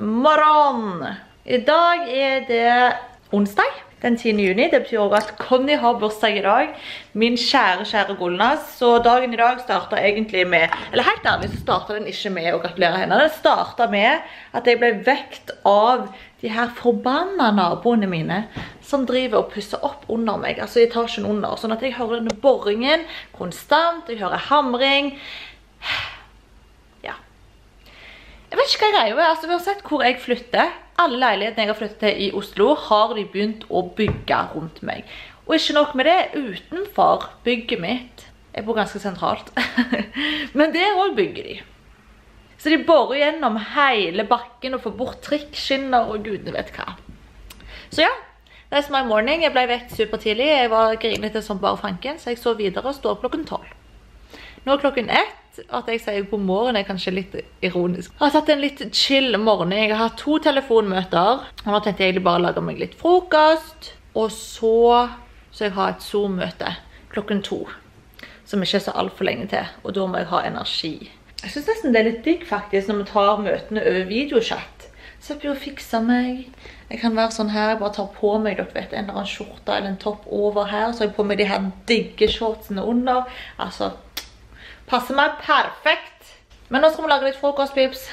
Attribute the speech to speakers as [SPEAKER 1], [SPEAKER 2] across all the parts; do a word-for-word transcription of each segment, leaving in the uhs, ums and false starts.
[SPEAKER 1] morgen! I dag er det onsdag, den tiende juni. Det betyr også at Conny har bursdag i dag. Min kjære, kjære Golnas. Så dagen i dag startet egentlig med, eller helt ærlig så startet den ikke med å gratulere henne. Den startet med at jeg ble vekt av de her forbanna naboene mine som driver og pusser opp under meg, altså i etasjen under. Sånn at jeg hører denne borringen konstant, jeg hører hamring. Ja. Jeg vet ikke hva jeg greier, altså vi har sett hvor jeg flytter. Alle leilighetene jeg har flyttet til i Oslo har de begynt å bygge rundt meg. Og ikke nok med det, utenfor bygget mitt, jeg bor ganske sentralt, men det også bygger de. Så de borer gjennom hele bakken og får bort trikkskinner og gudene vet hva. Så ja, det er my morning. Jeg ble vekt supertidlig, jeg var grinete som bare fanken, så jeg så videre og står klokken tolv. Nå er klokken ett. At jeg sier god morgen er kanskje litt ironisk. Jeg har tatt en litt chill morgen. Jeg har hatt to telefonmøter. Og nå tenkte jeg egentlig bare lage meg litt frokost. Og så, så jeg har et Zoom-møte klokken to. Som ikke er så alt for lenge til. Og da må jeg ha energi. Jeg synes nesten det er litt digg faktisk når vi tar møtene over videochat. Så jeg blir å fikse meg. Jeg kan være sånn her, jeg bare tar på meg, dere vet, en eller annen skjorte eller en topp over her. Så har jeg på meg de her digge shortsene under. Altså... passer meg perfekt. Men nå skal vi lage litt frokost, pips.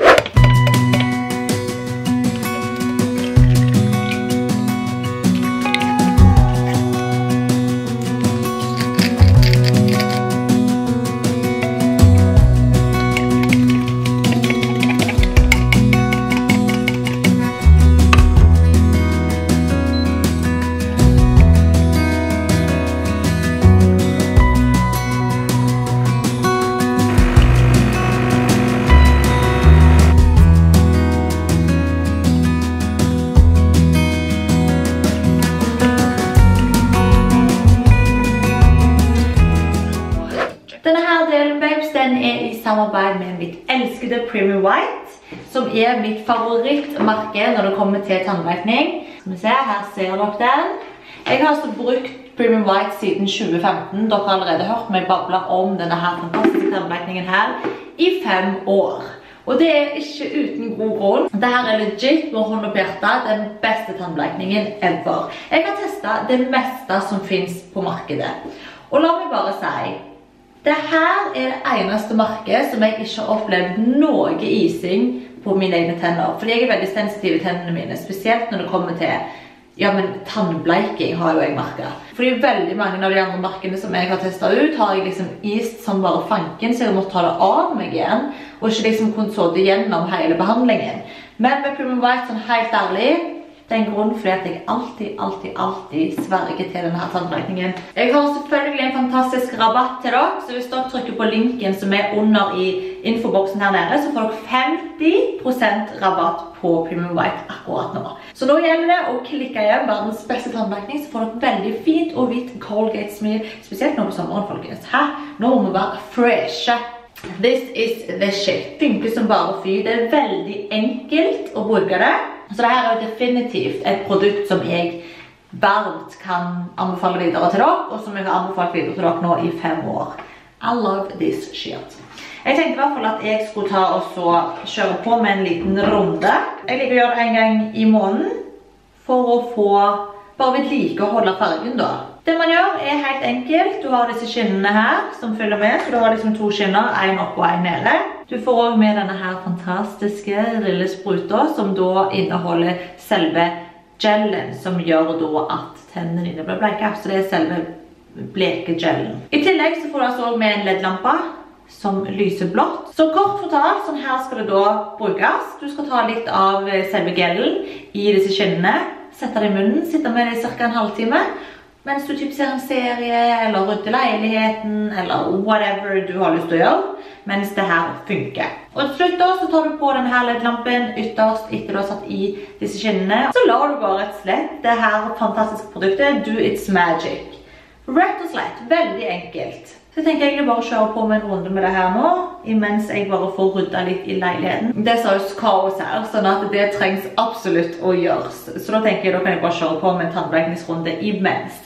[SPEAKER 1] Den er i samarbeid med mitt elskede Premium White, som er mitt favorittmerke når det kommer til tannblekning. Som vi ser, her ser dere den. Jeg har altså brukt Premium White siden tjue femten. Dere har allerede hørt meg bable om denne her fantastiske tannblekningen her i fem år. Og det er ikke uten god grunn. Dette er legit med hånd og hjerte den beste tannblekningen ever. Jeg har testet det meste som finnes på markedet. Og la meg bare si, dette er det eneste merket som jeg ikke har opplevd noe ising på mine egne tenner. Fordi jeg er veldig sensitiv i tennene mine, spesielt når det kommer til, ja, men tannbleiking har jo jeg merket. Fordi veldig mange av de andre merkene som jeg har testet ut, har jeg liksom ist som bare fanken, så jeg måtte ta det av meg igjen, og ikke liksom kunne så det gjennom hele behandlingen. Men med Premium White, sånn helt ærlig, det er en grunn for at jeg alltid, alltid, alltid sverger til denne tannblekningen. Jeg har selvfølgelig en fantastisk rabatt til dere, så hvis dere trykker på linken som er under i infoboksen her nede, så får dere femti prosent rabatt på Premium White akkurat nå. Så nå gjelder det å klikke hjem verdens beste tannblekning, så får dere veldig fint og hvitt Colgate-smil, spesielt nå på sommeren, folkens. Hæ? Nå må vi være freshe. This is the shit. Funker som bare fy. Det er veldig enkelt å bruke det. Så dette er definitivt et produkt som jeg varmt kan anbefale videre til dere, og som jeg har anbefalt videre til dere nå i fem år. I love this shit. Jeg tenkte i hvert fall at jeg skulle ta og så kjøre på med en liten runde. Jeg liker å gjøre det en gang i måneden, for å få bare vedlikeholde fargen da. Det man gjør er helt enkelt. Du har disse skinnene her som følger med, så du har liksom to skinner, en opp og en nede. Du får også med denne her fantastiske lille spruta, som da inneholder selve gelen, som gjør da at tennene dine blir bleike. Så det er selve blekegelen. I tillegg så får du altså også med en L E D-lampe som lyser blått. Så kort fortalt, sånn her skal det da brukes. Du skal ta litt av selve gelen i disse skinnene, sette det i munnen, sitte med det i cirka en halvtime, mens du typ ser en serie, eller rydder leiligheten, eller whatever du har lyst til å gjøre, mens det her funker. Og til slutt da, så tar du på denne L E D-lampen ytterst etter du har satt i disse skinnene. Så lar du bare rett og slett det her fantastiske produktet do its magic. Rett og slett, veldig enkelt. Så jeg tenker egentlig bare å kjøre på med en runde med det her nå, imens jeg bare får ryddet litt i leiligheten. Det er så kaos her, sånn at det trengs absolutt å gjøres. Så da tenker jeg, da kan jeg bare kjøre på med en tannblekningsrunde imens.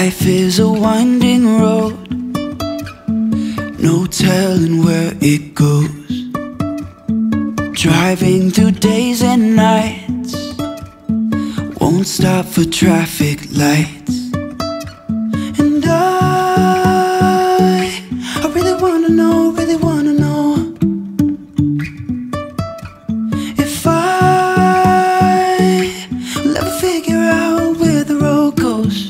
[SPEAKER 2] Life is a winding road, no telling where it goes. Driving through days and nights, won't stop for traffic lights. And I, I really wanna know, really wanna know if I will ever figure out where the road goes.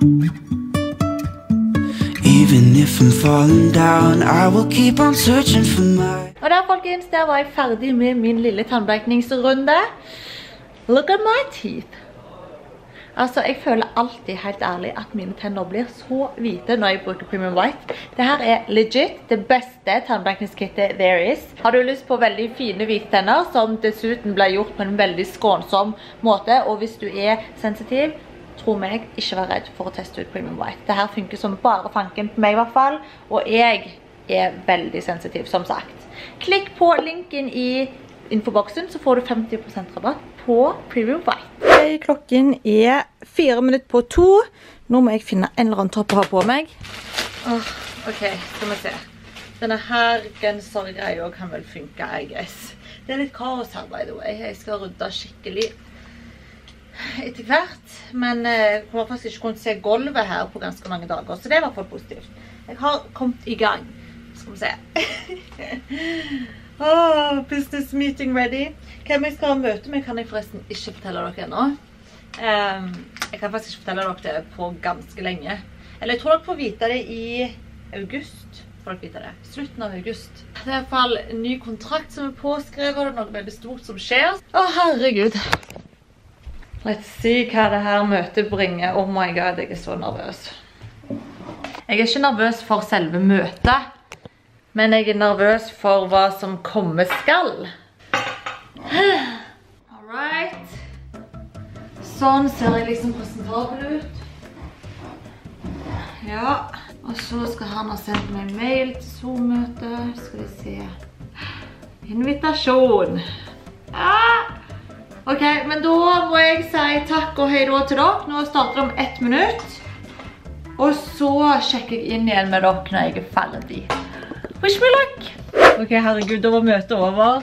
[SPEAKER 2] Even if I'm falling down, I will keep on searching for my.
[SPEAKER 1] Og der, folkens, der var jeg ferdig med min lille tannblekningsrunde. Look at my teeth. Altså, jeg føler alltid, helt ærlig, at mine tenner blir så hvite når jeg bruker Premium White. Dette er legit det beste tannblekningskittet there is. Har du lyst på veldig fine hvite tenner, som dessuten ble gjort på en veldig skånsom måte, og hvis du er sensitiv, tro meg, ikke vær redd for å teste ut Premium White. Dette funker som bare fanken på meg i hvert fall, og jeg er veldig sensitiv, som sagt. Klikk på linken i infoboksen, så får du femti prosent rabatt på Premium White. Klokken er fire minutter på to. Nå må jeg finne en eller annen topp å ha på meg. Oh, ok, skal vi se. Denne her gensergreia kan vel funke, I guess. Det er litt kaos her, by the way. Jeg skal rydde skikkelig etter hvert. Men jeg har faktisk ikke kunnet se gulvet her på ganske mange dager, så det er i hvert fall positivt. Jeg har kommet i gang. Skal vi se. Oh, business meeting ready. Hvem jeg skal ha møte med kan jeg forresten ikke fortelle dere ennå. Um, jeg kan faktisk ikke fortelle dere det på ganske lenge. Eller jeg tror dere får vite det i august. Får dere vite det? Slutten av august. Det er i hvert fall en ny kontrakt som er påskrevet. Det er noe veldig stort som skjer. Å, oh, herregud. Let's see hva det her møtet bringer. Oh my god, jeg er så nervøs. Jeg er ikke nervøs for selve møtet. Men jeg er nervøs for hva som komme skal. Alright. Sånn ser jeg liksom presentabel ut. Ja. Og så skal han ha sendt meg mail til Zoom-møte. Skal vi se. Invitasjon. Ja. Ok, men da må jeg si takk og hei da til dere. Nå starter det om ett minutt. Og så sjekker jeg inn igjen med dere når jeg er ferdig. Wish me luck! Ok, herregud, da var møtet over.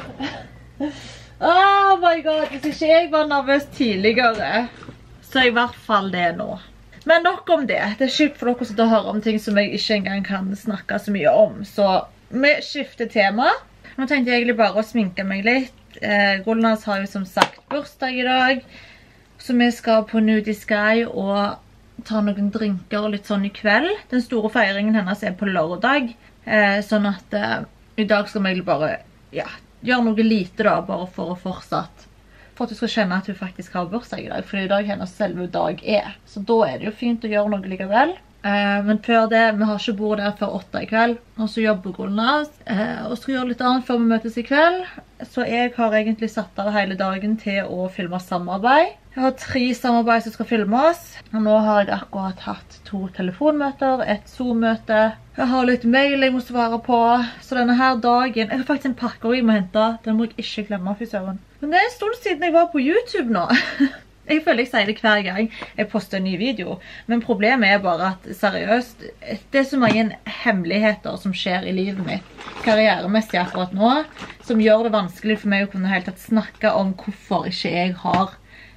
[SPEAKER 1] Oh my god, hvis ikke jeg var nervøs tidligere, så er jeg i hvert fall det nå. Men nok om det. Det er kjipt for dere som hører om ting som jeg ikke engang kan snakke så mye om. Så vi skifter tema. Nå tenkte jeg egentlig bare å sminke meg litt. Eh, Golnas har jo som sagt bursdag i dag. Så vi skal på Nudie Sky og ta noen drinker litt sånn i kveld. Den store feiringen hennes er på lørdag. Eh, sånn at eh, i dag skal vi bare ja, gjøre noe lite da, bare for å fortsatt for at du skal kjenne at hun faktisk har bursdag i dag, for i dag hennes selve dag er. Så da er det jo fint å gjøre noe likevel. Eh, men før det, vi har ikke bord der før åtte i kveld, og så jobber Golnas, eh, og skal gjøre litt annet før vi møtes i kveld. Så jeg har egentlig satt av hele dagen til å filme samarbeid. Jeg har tre samarbeid som skal filmes, og nå har jeg akkurat hatt to telefonmøter, et Zoom-møte. Jeg har litt mail jeg må svare på, så denne her dagen, jeg har faktisk en pakke jeg må hente, den må jeg ikke glemme, fy søren. Men det er en stund siden jeg var på YouTube nå. Jeg føler jeg sier det hver gang jeg poster en ny video, men problemet er bare at, seriøst, det er så mange hemmeligheter som skjer i livet mitt, karrieremessig akkurat nå, som gjør det vanskelig for meg å kunne helt tatt snakke om hvorfor ikke jeg har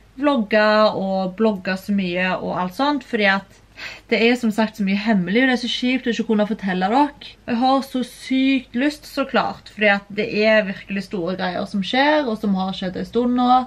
[SPEAKER 1] vlogget og blogget så mye og alt sånt, fordi at det er som sagt så mye hemmelig, og det er så kjipt å ikke kunne fortelle dere. Jeg har så sykt lyst, så klart, fordi at det er virkelig store greier som skjer, og som har skjedd en stund nå.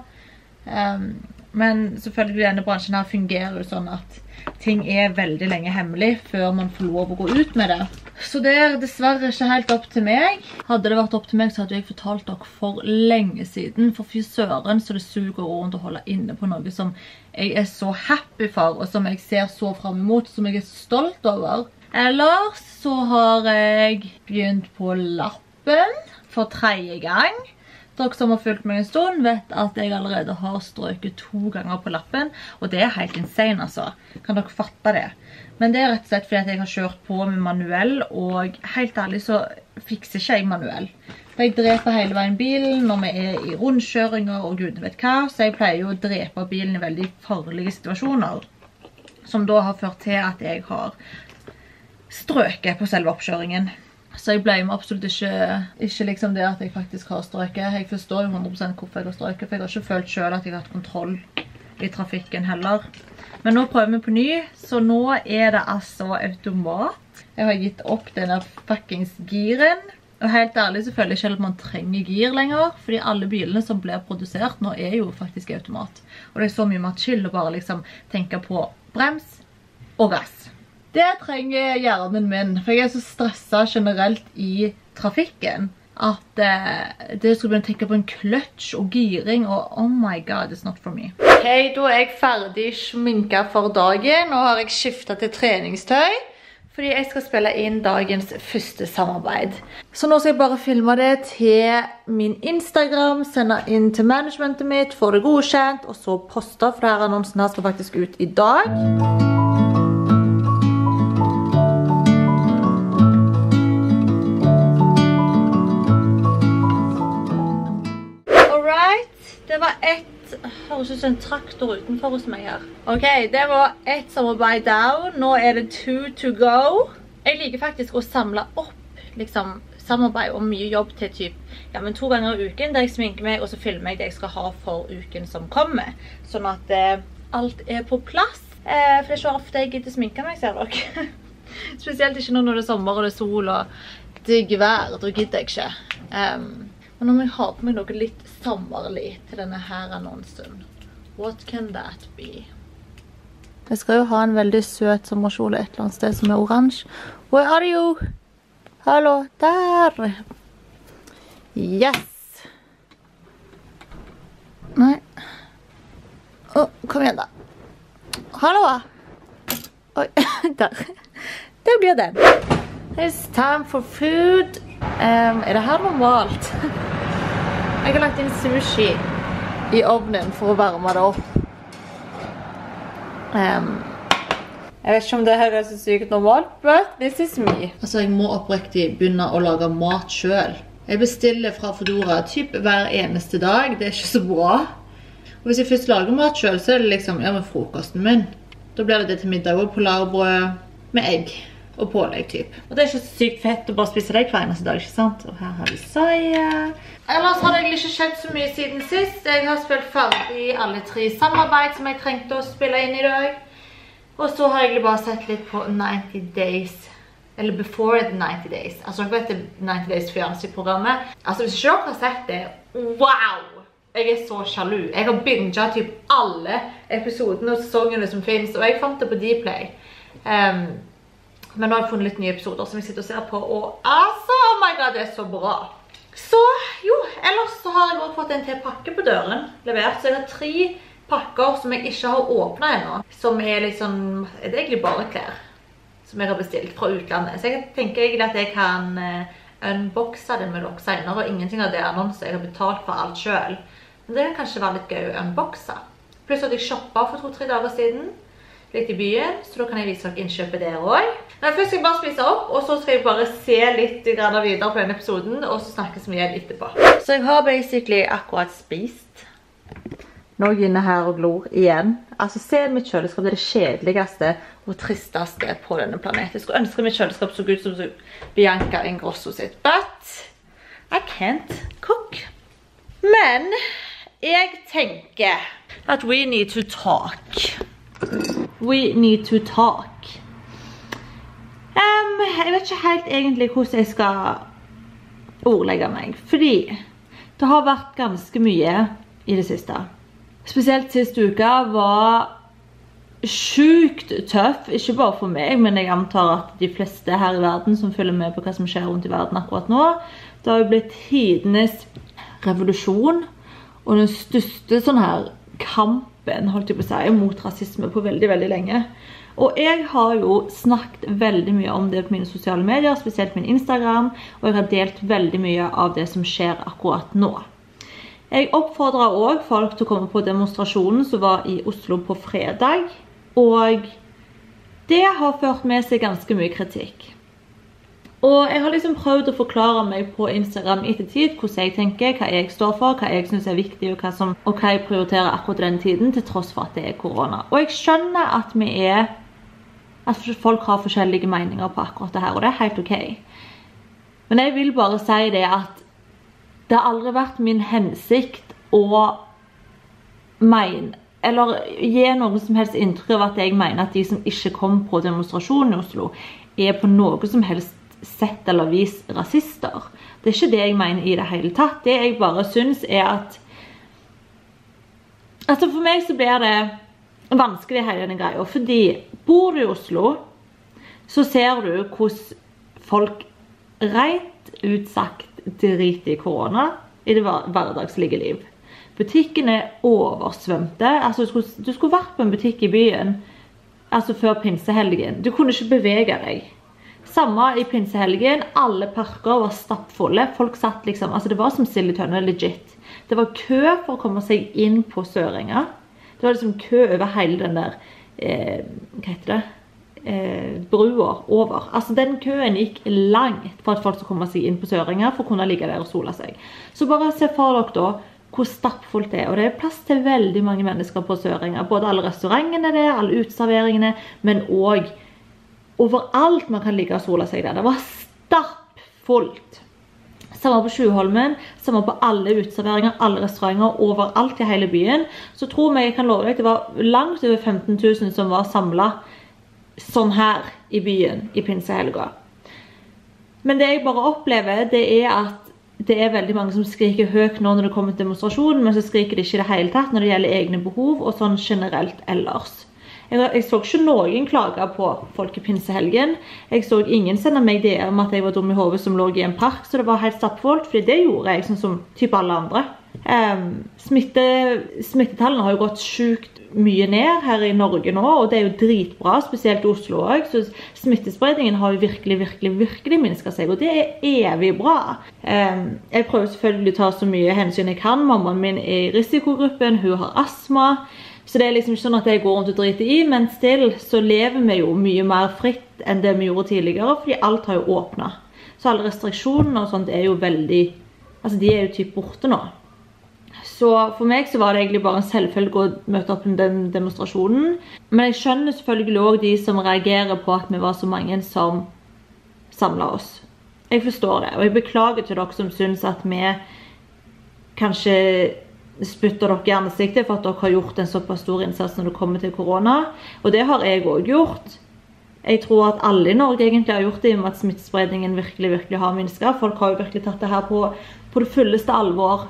[SPEAKER 1] Um, men selvfølgelig denne bransjen her fungerer jo sånn at ting er veldig lenge hemmelig før man får lov å gå ut med det. Så det er dessverre ikke helt opp til meg. Hadde det vært opp til meg, så hadde jeg fortalt dere for lenge siden. For fy søren, så det suger rundt å holde inne på noe som jeg er så happy for, og som jeg ser så frem imot, som jeg er så stolt over. Ellers så har jeg begynt på lappen for tredje gang. Dere som har fulgt meg en stund vet at jeg allerede har strøket to ganger på lappen, og det er helt insane altså. Kan dere fatte det? Men det er rett og slett fordi at jeg har kjørt på med manuell, og helt ærlig så fikser ikke jeg manuell. For jeg dreper hele veien bilen når vi er i rundkjøringer og gud vet hva, så jeg pleier jo å drepe bilen i veldig farlige situasjoner. som da har ført til at jeg har strøket på selve oppkjøringen. Så jeg blamer absolutt ikke, ikke liksom det at jeg faktisk har strøket. Jeg forstår jo hundre prosent hvorfor jeg har strøket, for jeg har ikke følt selv at jeg har hatt kontroll i trafikken heller. Men nå prøver vi på ny, så nå er det altså automat. Jeg har gitt opp denne fuckings giren. Og helt ærlig så føler jeg ikke at man trenger gir lenger, fordi alle bilene som blir produsert nå er jo faktisk automat. Og det er så mye mer chill å bare liksom tenke på brems og gass. Det trenger hjernen min, for jeg er så stresset generelt i trafikken, at eh, det skulle begynne å tenke på en clutch og giring, og oh my god, it's not for me. Ok, da er jeg ferdig sminket for dagen. Nå har jeg skiftet til treningstøy, fordi jeg skal spille inn dagens første samarbeid. Så nå skal jeg bare filme det til min Instagram, sende inn til managementet mitt, få det godkjent, og så poste, for denne annonsen her skal faktisk ut i dag. Alright, det var ett, høres ut som en traktor utenfor hos meg her. Ok, det var ett samarbeid down, nå er det two to go. Jeg liker faktisk å samle opp liksom, samarbeid og mye jobb til typ, ja, men to ganger i uken der jeg sminker meg, og så filmer jeg det jeg skal ha for uken som kommer. Sånn at eh, alt er på plass. Eh, for det er så ofte jeg gidder sminke meg, ser dere. Spesielt ikke når det er sommer og det er sol og digg vær, da gidder jeg ikke. Um, Men nå må jeg ha på meg noe litt sommerlig til denne her annonsen. What can that be? Jeg skal jo ha en veldig søt sommerkjole et eller annet sted som er oransje. Where are you? Hallo, der! Yes! Nei. Åh, kom igjen da. Hallo! Oi, der. Det blir den. It's time for food. Um, er det her normalt? Jeg har lagt inn sushi i ovnen for å varme det opp. Um, jeg vet ikke om det her er så sykt normalt, but this is me. Altså, jeg må oppriktig begynne å lage mat selv. Jeg bestiller fra Foodora typ hver eneste dag. Det er ikke så bra. Og hvis jeg først lager mat selv, så er det liksom, ja, med frokosten min. Da blir det det til middag og polarbrød med egg. Og pålegg typ. Og det er ikke så sykt fett å bare spise det hver eneste dag, ikke sant? Og her har vi soja. Ellers har det egentlig ikke skjedd så mye siden sist. Jeg har spilt ferdig alle tre samarbeid som jeg trengte å spille inn i dag. Og så har jeg egentlig bare sett litt på ninety days, eller Before the ninety days. Altså, dere vet det ninety days fjernsynsprogrammet. Altså, hvis ikke dere har sett det, wow! Jeg er så sjalu. Jeg har binget typ alle episodene og sesongene som finnes, og jeg fant det på Dplay. Um, Men nå har jeg funnet litt nye episoder som jeg sitter og ser på, og altså, oh my god, det er så bra. Så, jo, ellers så har jeg også fått en til pakke på døren levert, så jeg har tre pakker som jeg ikke har åpnet ennå, som er liksom, er det egentlig bare klær, som jeg har bestilt fra utlandet. Så jeg tenker egentlig at jeg kan uh, unboxe det med dere senere, og ingenting av det annonser jeg har betalt for alt selv. Men det kan kanskje være litt gøy å unboxe. Pluss at jeg shoppet for to-tre dager siden, litt i byen, så da kan jeg vise dere innkjøpet der også. Men først skal jeg bare spise opp, og så skal jeg bare se litt videre på denne episoden, og så snakkes vi igjen etterpå. Så jeg har basically akkurat spist. Nå er jeg inne her og glor igjen. Altså, se mitt kjøleskap, det er det kjedeligste og tristeste på denne planeten. Jeg skulle ønske mitt kjøleskap så ut som Bianca Ingrosso sitt, but I can't cook. Men jeg tenker at we need to talk. We need to talk. Um, jeg vet ikke helt egentlig hvordan jeg skal ordlegge meg, fordi det har vært ganske mye i det siste. Spesielt siste uka var sjukt tøff, ikke bare for meg, men jeg antar at de fleste her i verden som følger med på hva som skjer rundt i verden akkurat nå, det har jo blitt tidenes revolusjon, og den største sånn her kampen, holdt jeg på å si, mot rasisme på veldig, veldig lenge. Og jeg har jo snakket veldig mye om det på mine sosiale medier, spesielt min Instagram, og jeg har delt veldig mye av det som skjer akkurat nå. Jeg oppfordrer også folk til å komme på demonstrasjonen som var i Oslo på fredag, og det har ført med seg ganske mye kritikk. Og jeg har liksom prøvd å forklare meg på Instagram etter tid hvordan jeg tenker, hva jeg står for, hva jeg synes er viktig, og hva, som, og hva jeg prioriterer akkurat den tiden, til tross for at det er korona. Og jeg skjønner at vi er at folk har forskjellige meninger på akkurat det her, og det er helt ok. Men jeg vil bare si det at det har aldri vært min hensikt å mene, eller gi noen som helst inntrykk av at jeg mener at de som ikke kom på demonstrasjonen i Oslo er på noe som helst sett eller vis rasister. Det er ikke det jeg mener i det hele tatt. Det jeg bare synes er at altså for meg så blir det vanskelig hele denne greia, fordi bor du i Oslo så ser du hvordan folk rett utsagt driter i korona i det hverdagslige liv. Butikkene er oversvømte. Altså, du skulle, du skulle vært på en butikk i byen altså før pinsehelgen. Du kunne ikke bevege deg. Samme i pinsehelgen, alle parker var stappfulle. Folk satt liksom, altså det var som sild i tønne, legit. Det var kø for å komme seg inn på Sørenga. Det var liksom kø over hele den der, eh, hva heter det? Eh, brua over. Altså den køen gikk langt for at folk skulle komme seg inn på Sørenga for å kunne ligge der og sola seg. Så bare se for dere da hvor stappfullt det er, og det er plass til veldig mange mennesker på Sørenga. Både alle restaurantene der, alle utserveringene, men også overalt man kan ligge og sola seg der. Det var stappfullt. Samme på Tjuvholmen, samme på alle utserveringer, alle restauranter, overalt i hele byen. Så tror jeg, jeg kan love deg, det var langt over femten tusen som var samlet sånn her i byen i pinsehelga. Men det jeg bare opplever, det er at det er veldig mange som skriker høyt nå når det kommer til demonstrasjonen, men så skriker det ikke i det hele tatt når det gjelder egne behov og sånn generelt ellers. Jeg, jeg så ikke noen klage på folk i pinsehelgen. Jeg så ingen sende meg det om at jeg var dum i hodet som lå i en park, så det var helt stappfullt, fordi det gjorde jeg sånn som typ alle andre. Um, smitte, smittetallene har jo gått sykt mye ned her i Norge nå, og det er jo dritbra, spesielt i Oslo også, så smittespredningen har jo virkelig, virkelig, virkelig minsket seg, og det er evig bra. Um, jeg prøver selvfølgelig å ta så mye hensyn jeg kan. Mammaen min er i risikogruppen, hun har astma, så det er liksom ikke sånn at jeg går rundt og driter i, men still så lever vi jo mye mer fritt enn det vi gjorde tidligere, fordi alt har jo åpnet. Så alle restriksjonene og sånt er jo veldig, altså de er jo typ borte nå. Så for meg så var det egentlig bare en selvfølge å møte opp den demonstrasjonen. Men jeg skjønner selvfølgelig også de som reagerer på at vi var så mange som samlet oss. Jeg forstår det, og jeg beklager til dere som synes at vi kanskje spytter dere i ansiktet for at dere har gjort en såpass stor innsats når det kommer til korona. Og det har jeg også gjort. Jeg tror at alle i Norge egentlig har gjort det, i og med at smittespredningen virkelig, virkelig har minsket. Folk har jo virkelig tatt det her på, på det fulleste alvor.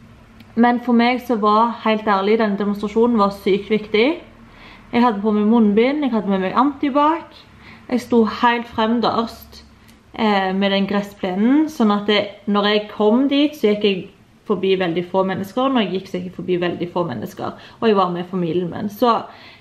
[SPEAKER 1] Men for meg så var, helt ærlig, denne demonstrasjonen var sykt viktig. Jeg hadde på meg munnbind, jeg hadde med meg antibac. Jeg sto helt fremdørst eh, med den gressplenen, sånn at det, når jeg kom dit, så gikk jeg forbi veldig få mennesker. Når jeg gikk, så gikk jeg forbi veldig få mennesker, og jeg var med familien min. Så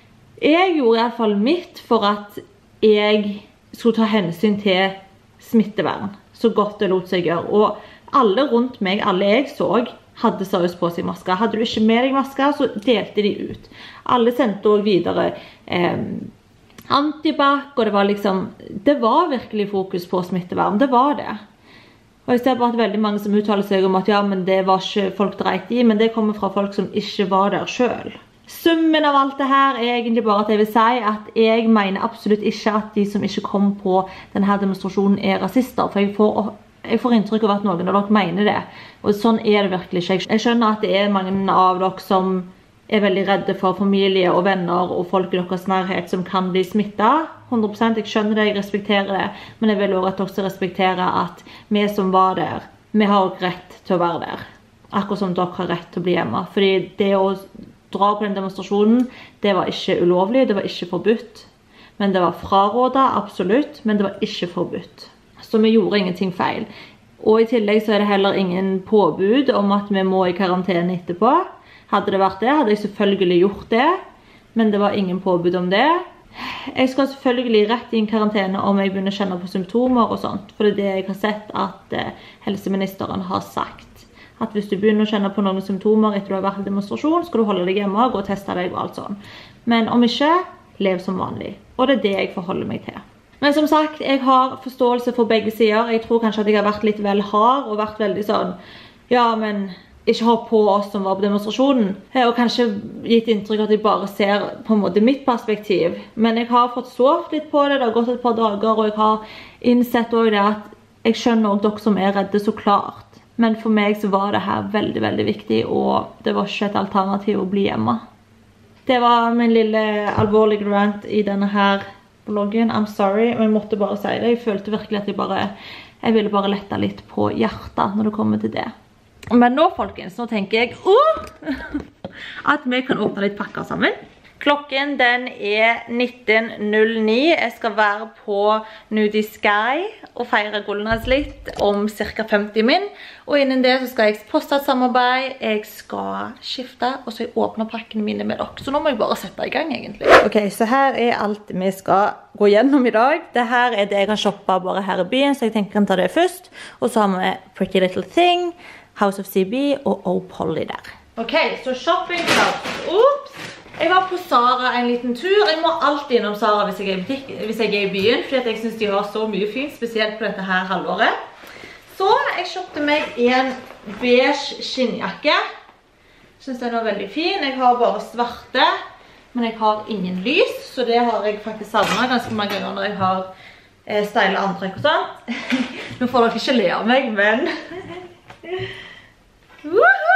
[SPEAKER 1] jeg gjorde i hvert fall mitt for at jeg skulle ta hensyn til smittevern, så godt det lot seg gjøre. Og alle rundt meg, alle jeg så, hadde seriøst på seg masker. Hadde du ikke med deg masker, så delte de ut. Alle sendte også videre eh, antibac, og det var liksom, det var virkelig fokus på smittevern, det var det. Og jeg ser bare at veldig mange som uttaler seg om at ja, men det var ikke folk dreit i, men det kommer fra folk som ikke var der selv. Summen av alt det her er egentlig bare at jeg vil si at jeg mener absolutt ikke at de som ikke kom på denne demonstrasjonen er rasister, for jeg får Jeg får inntrykk av at noen av dere mener det, og sånn er det virkelig ikke. Jeg skjønner at det er mange av dere som er veldig redde for familie og venner og folk i deres nærhet som kan bli smittet. hundre prosent, jeg skjønner det, jeg respekterer det, men jeg vil også at dere respekterer at vi som var der, vi har også rett til å være der. Akkurat som dere har rett til å bli hjemme. Fordi det å dra på den demonstrasjonen, det var ikke ulovlig, det var ikke forbudt. Men det var frarådet, absolutt, men det var ikke forbudt. Så vi gjorde ingenting feil. Og i tillegg så er det heller ingen påbud om at vi må i karantene etterpå. Hadde det vært det, hadde jeg selvfølgelig gjort det, men det var ingen påbud om det. Jeg skal selvfølgelig rett i en karantene om jeg begynner å kjenne på symptomer og sånt, for det er det jeg har sett at helseministeren har sagt. At hvis du begynner å kjenne på noen symptomer etter du har vært i demonstrasjon, skal du holde deg hjemme og gå og teste deg og alt sånt. Men om ikke, lev som vanlig. Og det er det jeg forholder meg til. Men som sagt, jeg har forståelse for begge sider. Jeg tror kanskje at jeg har vært litt vel hard og vært veldig sånn, ja, men ikke har på oss som var på demonstrasjonen. Og kanskje gitt inntrykk at jeg bare ser på en måte mitt perspektiv. Men jeg har fått sovet litt på det, det har gått et par dager, og jeg har innsett også det at jeg skjønner også dere som er redde så klart. Men for meg så var det her veldig, veldig viktig, og det var ikke et alternativ å bli hjemme. Det var min lille alvorlige rant i denne her bloggen. I'm sorry, men jeg måtte bare si det. Jeg følte virkelig at jeg bare, jeg ville bare lette litt på hjertet når det kommer til det. Men nå, folkens, nå tenker jeg oh, at vi kan åpne litt pakker sammen. Klokken den er nitten null ni. Jeg skal være på Nudie Sky og feire Goldenhans litt om cirka femti min. Og innen det så skal jeg poste et samarbeid, jeg skal skifte, og så jeg åpner pakkene mine med dere. Så nå må jeg bare sette i gang egentlig. Ok, så her er alt vi skal gå gjennom i dag. Dette er det jeg har shoppet bare her i byen, så jeg tenker jeg kan ta det først. Og så har vi Pretty Little Thing, House of C B og Oh Polly der. Ok, så shopping først. Ops! Jeg var på Zara en liten tur. Jeg må alltid innom Zara hvis jeg er i, butikk, hvis jeg er i byen, fordi jeg synes de har så mye fint, spesielt på dette her halvåret. Så jeg kjøpte meg en beige skinnjakke. Jeg synes den var veldig fin. Jeg har bare svarte, men jeg har ingen lys, så det har jeg faktisk savnet ganske mange ganger når jeg har eh, stylet antrekk og sånt. Nå får dere ikke le av meg, men... Woohoo!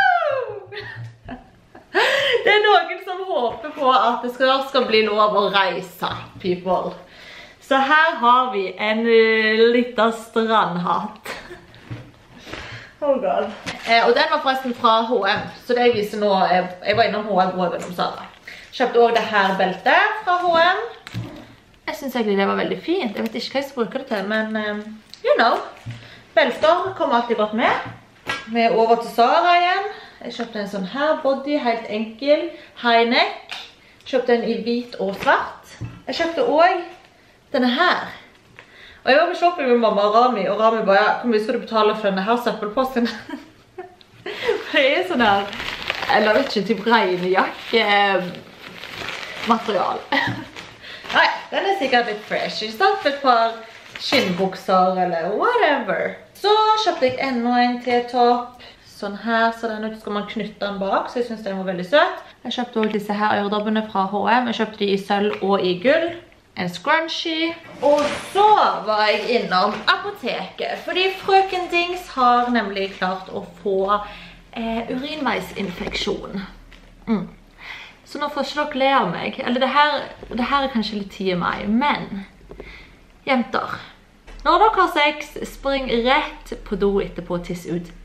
[SPEAKER 1] Det er noen som håper på at det skal, skal bli lov å reise, people. Så her har vi en uh, liten strandhatt. Oh god. Eh, og den var forresten fra H og M, så det jeg viser nå, jeg, jeg var innom H og M og innom Zara. Kjøpte også det her beltet fra H og M. Jeg synes egentlig det var veldig fint. Jeg vet ikke hva jeg skal bruke det til, men um, you know. Belter kommer alltid godt med. Vi er over til Zara igjen. Jeg kjøpte en sånn her body, helt enkel, high neck. Kjøpte den i hvit og svart. Jeg kjøpte også denne her. Og jeg var på shopping med mamma og Rami, og Rami bare, hvor mye skal du betale for denne her søppelposten? Det er sånn her, eller vet ikke, typ regnejakke material. Nei, den er sikkert litt fresh. Jeg startet et par skinnbukser eller whatever. Så kjøpte jeg enda en T-topp. Sånn her, så den skal man knytte den bak, så jeg synes den var veldig søt. Jeg kjøpte også disse her øredobbene fra H og M. Jeg kjøpte de i sølv og i gull. En scrunchie. Og så var jeg innom apoteket, fordi frøken Dings har nemlig klart å få eh, urinveisinfeksjon. Mm. Så nå får ikke dere le av meg. Eller det her, det her er kanskje litt tid i meg, men jenter, når dere har sex, spring rett på do etterpå og tiss ut.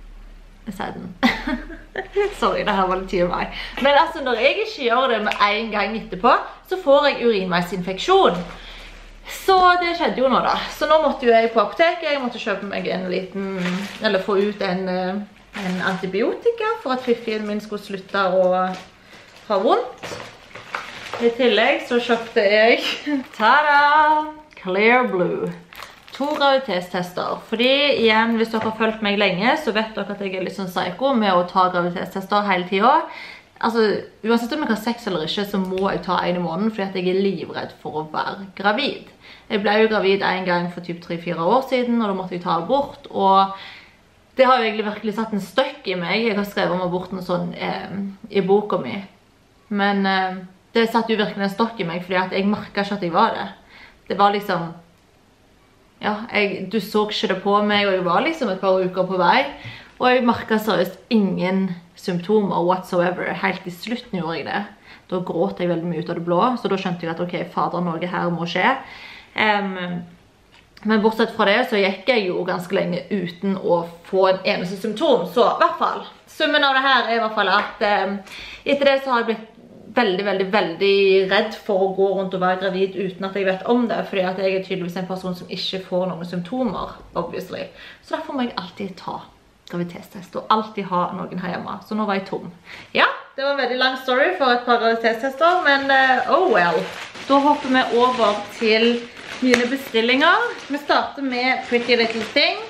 [SPEAKER 1] Sorry, det her var litt tid av meg. Men altså, når jeg ikke gjør det med en gang etterpå, så får jeg urinveisinfeksjon. Så det skjedde jo nå da. Så nå måtte jo jeg på apoteket, jeg måtte kjøpe meg en liten, eller få ut en, en antibiotika for at fiffien min skulle slutte å ha vondt. I tillegg så kjøpte jeg, tada, Clear Blue. To graviditetstester, fordi igjen, hvis dere har følt meg lenge, så vet dere at jeg er litt sånn psyko med å ta graviditetstester hele tiden. Altså, uansett om jeg har sex eller ikke, så må jeg ta en i måneden, fordi at jeg er livredd for å være gravid. Jeg ble jo gravid en gang for typ tre fire år siden, og da måtte jeg ta abort, og det har jo egentlig virkelig satt en støkk i meg. Jeg har skrevet om aborten sånn eh, i boka mi. Men eh, det satt jo virkelig en støkk i meg, fordi at jeg merket ikke at jeg var det. Det var liksom... Ja, jeg, du så ikke det på meg, og jeg var liksom et par uker på vei. Og jeg merket seriøst ingen symptomer whatsoever. Helt i slutten gjorde jeg det. Da gråt jeg veldig mye ut av det blå, så da skjønte jeg at ok, fader, noe her må skje. Um, men bortsett fra det så gikk jeg jo ganske lenge uten å få en eneste symptom. Så i hvert fall, summen av det her er i hvert fall at um, etter det så har jeg blitt veldig, veldig, veldig redd for å gå rundt og være gravid uten at jeg vet om det, fordi at jeg er tydeligvis en person som ikke får noen symptomer, obviously. Så derfor må jeg alltid ta graviditetstest og alltid ha noen her hjemme. Så nå var jeg tom. Ja, det var en veldig lang story for et par graviditetstester, men uh, oh well. Da hopper vi over til mine bestillinger. Vi starter med Pretty Little Thing.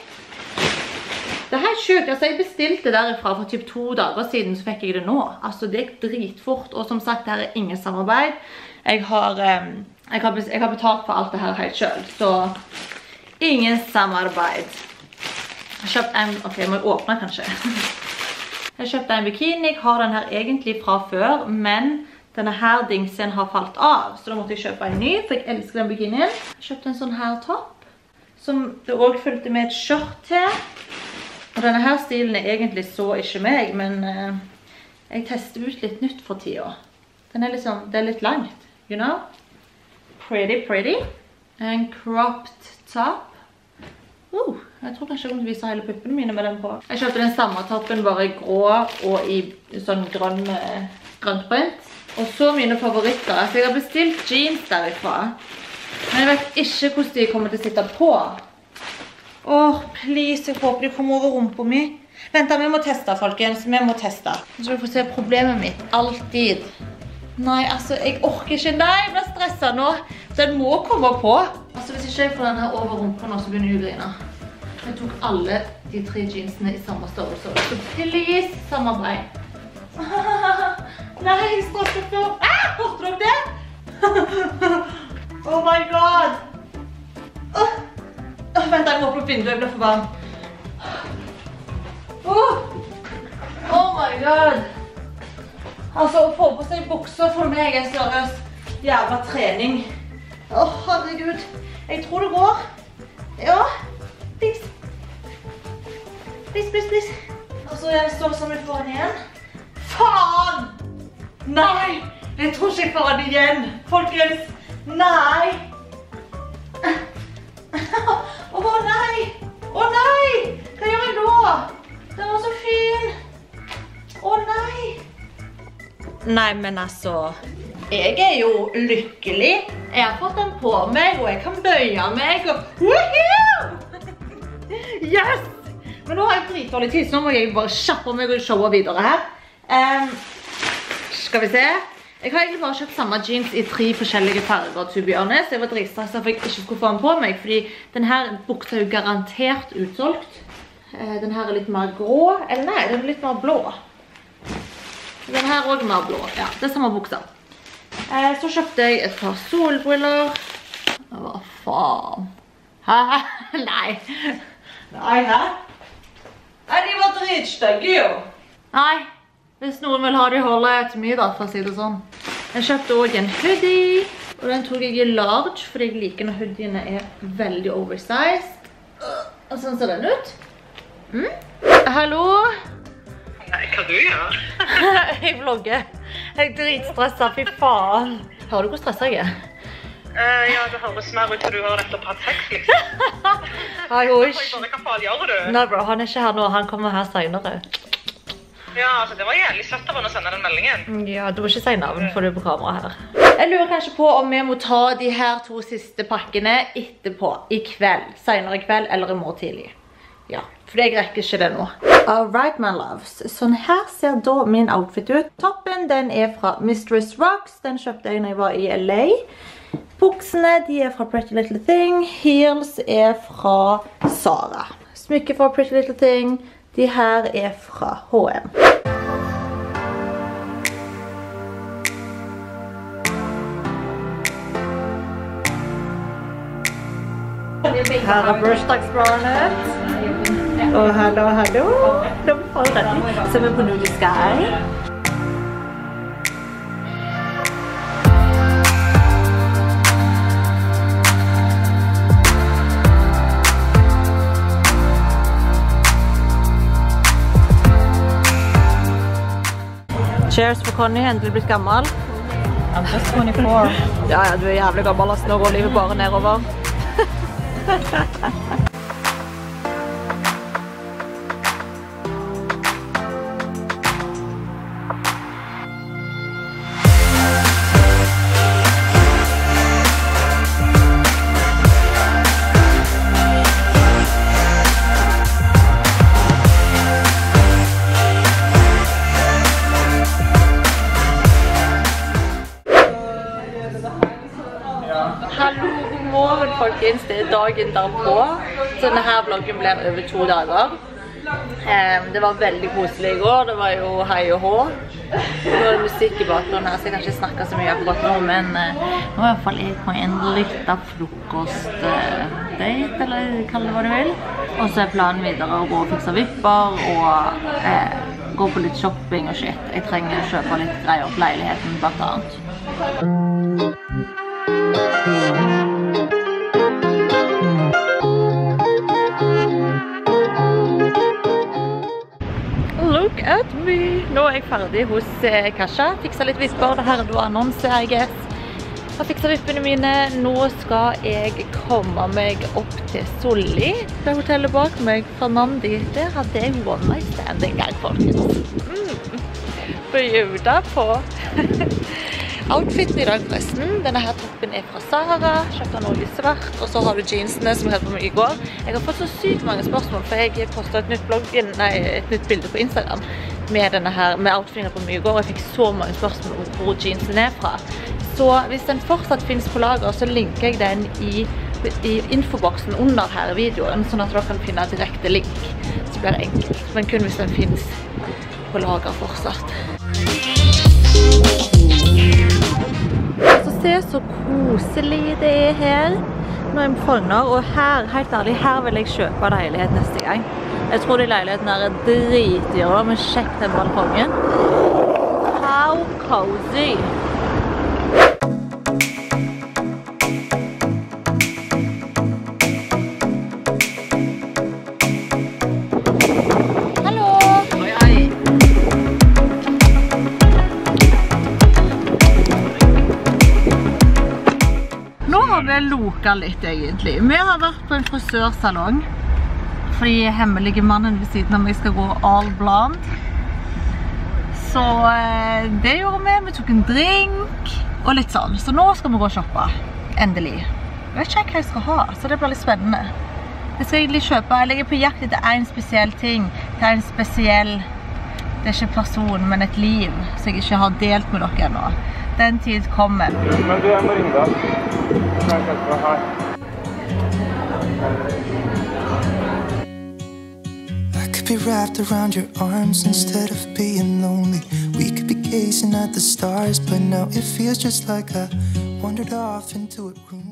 [SPEAKER 1] Det er helt sjukt, altså jeg bestilte derifra for typ to dager siden, så fikk jeg det nå. Altså det gikk dritfort, og som sagt, det her er ingen samarbeid. Jeg har, um, jeg har, jeg har betalt for alt det her helt selv, så ingen samarbeid. Jeg har kjøpt en, ok, jeg må åpne kanskje. Jeg kjøpte en bikini, jeg har den her egentlig fra før, men denne her dingsen har falt av, så da måtte jeg kjøpe en ny, for jeg elsker den bikinien. Jeg kjøpte en sånn her topp, som det også fulgte med et skjørt til. Og denne her stilen er egentlig så ikke meg, men uh, jeg tester ut litt nytt for tida. Den er liksom, det er litt langt, you know? Pretty, pretty. En cropped top. Uh, jeg tror kanskje jeg kommer til å vise hele puppene mine med den på. Jeg kjøpte den samme toppen bare i grå og i sånn grønn, grønt print. Og så mine favoritter. Altså, jeg har bestilt jeans derifra. Men jeg vet ikke hvordan de kommer til å sitte på. Åh, please, jeg håper de kommer over rumpa mi. Vent da, vi må teste, folkens. Vi må teste. Så du får se problemet mitt. Alltid. Nei, altså, jeg orker ikke. Nei, jeg blir stresset nå. Den må komme på. Altså, hvis ikke jeg får den her over rumpa nå, så begynner jeg å grine. Jeg tok alle de tre jeansene i samme størrelse. Så please, samarbeid. Nei, jeg stresser for. Ah, hørte dere det? Oh my god. Oh. Oh, vent, jeg må opp på vinduet. Jeg ble for varm. Oh. Oh my god. Altså, å få på seg bukser for meg er seriøst jævla trening. Åh, oh, herregud. Jeg tror det går. Ja. Please. Please, please, please. Altså, jeg står som jeg får den igjen. Faen! Nei! Jeg tror ikke jeg får den igjen. Folkens, nei! Åh, oh, nei! Åh, oh, nei! Hva gjør jeg nå? Den var så fin. Åh, oh, nei! Nei, men altså, jeg er jo lykkelig. Jeg har fått den på meg, og jeg kan bøye meg, og woohoo! Yes! Men nå har jeg dritdårlig tid, så nå må jeg bare kjappe meg og showe videre her. Um, skal vi se. Jeg har egentlig bare kjøpt samme jeans i tre forskjellige farger, to be honest. Jeg var dritstresset for jeg ikke skulle få den på meg, fordi denne buksa er jo garantert utsolgt. Uh, den her er litt mer grå, eller nei, den er litt mer blå. Den her er også mer blå, ja, det er samme buksa. Eh, så kjøpte jeg et par solbriller. Hva faen? Hæ? Nei. Nei, hæ? Nei, de var dritstygge jo. Nei, hvis noen vil ha de holde til mye da, for å si det sånn. Jeg kjøpte også en hoodie, og den tok jeg i large, fordi jeg liker når hoodiene er veldig oversized. Og sånn ser den ut. Mm? Hallo?
[SPEAKER 3] Nei, hva du gjør?
[SPEAKER 1] Jeg vlogger. Jeg er dritstresset, fy faen. Hører du hvor stresset jeg er?
[SPEAKER 3] Uh, ja, det høres mer ut til du har nettopp hatt sex, liksom.
[SPEAKER 1] Hei, hoi.
[SPEAKER 3] Hva faen gjør du?
[SPEAKER 1] Nei, bro, han er ikke her nå. Han kommer her senere.
[SPEAKER 3] Ja, altså, det var jævlig søtt av han å sende den meldingen.
[SPEAKER 1] Ja, du må ikke si navn, for du er på kamera her. Jeg lurer kanskje på om vi må ta de her to siste pakkene etterpå, i kveld. Senere i kveld, eller i morgen tidlig. Ja, for jeg rekker ikke det nå. Alright, my loves. Sånn her ser da min outfit ut. Toppen, den er fra Mistress Rocks. Den kjøpte jeg når jeg var i L A. Buksene, de er fra Pretty Little Thing. Heels er fra Zara. Smykke fra Pretty Little Thing. De her er fra H og M. Her er bursdagsbarnet. Og hallo, hallo. De får den. Så vi er på Nude Sky. Cheers for Connie, endelig blitt gammel.
[SPEAKER 4] I'm just twenty-four.
[SPEAKER 1] Ja, ja, du er jævlig gammel, altså. Nå går livet bare nedover. Folkens, det er dagen derpå, så denne her vloggen blir over to dager. Um, det var veldig koselig i går, det var jo hei og hå. Det var musikk i bakgrunnen her, så jeg kan ikke snakke så mye akkurat nå, men uh, nå er i hvert fall jeg på en liten frokostdate, uh, eller kall det hva du vil. Og så er planen videre å gå og fikse vipper og uh, gå på litt shopping og shit. Jeg trenger å kjøpe litt greier opp leiligheten, blant annet. Look at me! Nå er jeg ferdig hos Kasha. Fikset litt vipper. Det her er da annonse, I guess. Jeg har fikset vippene mine. Nå skal jeg komme meg opp til Solli. Det hotellet bak meg, fra Nandi. Der hadde jeg one night stand en gang, folkens. Mm. Bjuda på. Outfiten i dag forresten. Denne her toppen er fra Zara. Kjøpte den også i svart. Og så har du jeansene som jeg hadde på meg i går. Jeg har fått så sykt mange spørsmål, for jeg postet et nytt, blogg, nei, et nytt bilde på Instagram med denne her, med outfitene på meg i går. Jeg fikk så mange spørsmål om hvor jeansen er fra. Så hvis den fortsatt finnes på lager, så linker jeg den i, i infoboksen under her i videoen, sånn at dere kan finne direkte link. Så blir det enkelt, men kun hvis den finnes på lager fortsatt. Så se så koselig det er her. Nå er jeg på Frogner, og her, helt ærlig, her vil jeg kjøpe leilighet neste gang. Jeg tror de leilighetene er dritdyre, men sjekk den balkongen. How cozy! Vi har loket litt egentlig. Vi har vært på en frisørsalong fordi hemmelige mannen ved siden av meg skal gå all blond. Så det gjorde vi. Vi tok en drink og litt sånn. Så nå skal vi gå og shoppe. Endelig. Jeg vet ikke hva jeg skal ha, så det blir litt spennende. Jeg skal egentlig kjøpe, jeg ligger på jakt etter en spesiell ting. Det er en spesiell, det er ikke person, men et liv som jeg ikke har delt med dere ennå. Den tid kommer.
[SPEAKER 5] Men du, jeg må ringe deg.
[SPEAKER 2] I could be wrapped around your arms instead of being lonely. We could be gazing at the stars, but now it feels just like I wandered off into a room.